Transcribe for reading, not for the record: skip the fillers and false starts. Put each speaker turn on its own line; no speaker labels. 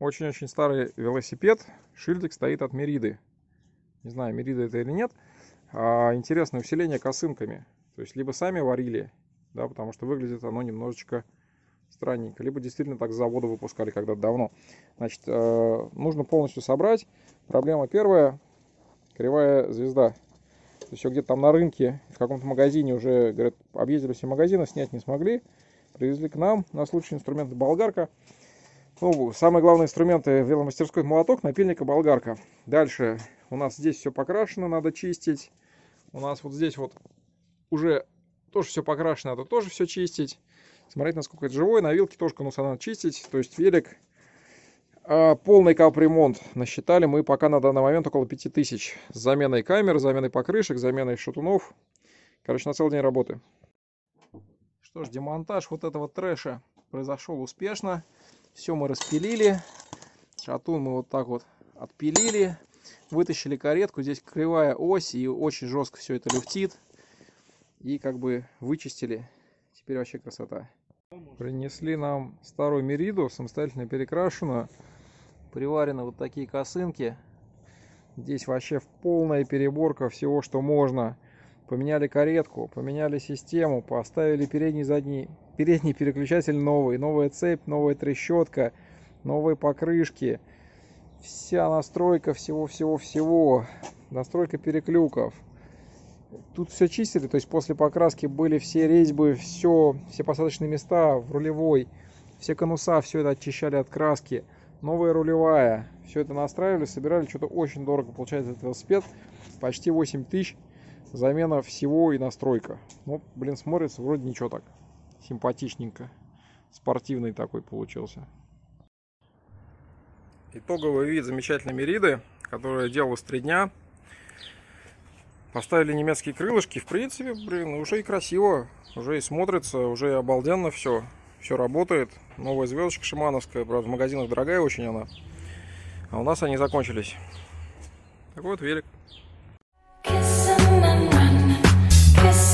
Очень-очень старый велосипед. Шильдик стоит от Мериды. Не знаю, Мерида это или нет. Интересное усиление косынками. То есть либо сами варили, да, потому что выглядит оно немножечко странненько. Либо действительно так с завода выпускали когда-то давно. Значит, нужно полностью собрать. Проблема первая. Кривая звезда. То есть где-то там на рынке, в каком-то магазине уже, говорят, объездили все магазины, снять не смогли. Привезли к нам. У нас лучший инструмент — болгарка. Ну, самые главные инструменты в веломастерской — молоток, напильник и болгарка. Дальше у нас здесь все покрашено, надо чистить. У нас вот здесь вот уже тоже все покрашено, надо тоже все чистить. Смотреть, насколько это живой. На вилке тоже конуса надо чистить. То есть велик. Полный капремонт насчитали мы пока на данный момент около 5000. С заменой камер, заменой покрышек, заменой шатунов. Короче, на целый день работы. Что ж, демонтаж вот этого трэша произошел успешно. Все мы распилили. Шатун мы вот так вот отпилили. Вытащили каретку. Здесь кривая ось, и очень жестко все это люфтит. И как бы вычистили. Теперь вообще красота. Принесли нам старую Мериду, самостоятельно перекрашенную. Приварены вот такие косынки. Здесь вообще полная переборка всего, что можно. Поменяли каретку, поменяли систему, поставили передний переключатель новый, новая цепь, новая трещотка, новые покрышки. Вся настройка всего-всего-всего. Настройка переклюков. Тут все чистили, то есть после покраски были все резьбы, все посадочные места в рулевой, все конуса, все это очищали от краски. Новая рулевая. Все это настраивали, собирали. Что-то очень дорого получается этот велосипед. Почти 8000. Замена всего и настройка. Ну, блин, смотрится вроде ничего так. Симпатичненько. Спортивный такой получился. Итоговый вид замечательной Мериды, которую я делал с 3 дня. Поставили немецкие крылышки. В принципе, блин, уже и красиво. Уже и смотрится, уже и обалденно все. Все работает. Новая звездочка шимановская. Правда, в магазинах дорогая очень она. А у нас они закончились. Такой вот велик.